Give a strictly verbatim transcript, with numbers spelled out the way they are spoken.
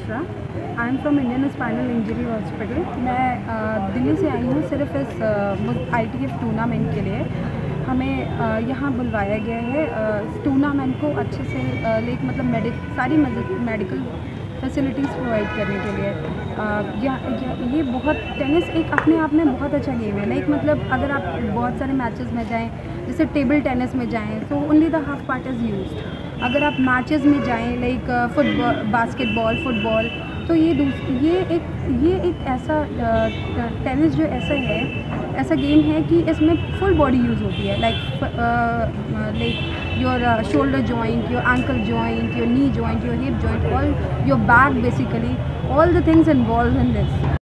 Mishra. I am from Indian spinal injury hospital. मैं दिल्ली से आई हूँ सिर्फ इस आई टी एफ टूर्नामेंट के लिए। हमें यहाँ बुलवाया गया है टूर्नामेंट को अच्छे से लाइक मतलब मेडिक सारी मेडिकल फैसिलिटीज़ प्रोवाइड करने के लिए। या, या ये बहुत टेनिस एक अपने आप में बहुत अच्छा गेम है। लाइक मतलब अगर आप बहुत सारे मैचेस में जाएं, जैसे टेबल टेनिस में जाएं तो only the half part is used. अगर आप मैचेस में जाएं लाइक फुटबॉल, बास्केटबॉल, फुटबॉल, तो ये ये एक ये एक ऐसा टेनिस जो ऐसा है ऐसा गेम है कि इसमें फुल बॉडी यूज़ होती है। Like like your shoulder joint, your ankle joint, your knee joint, your hip joint, all your back, basically all the things involved in this.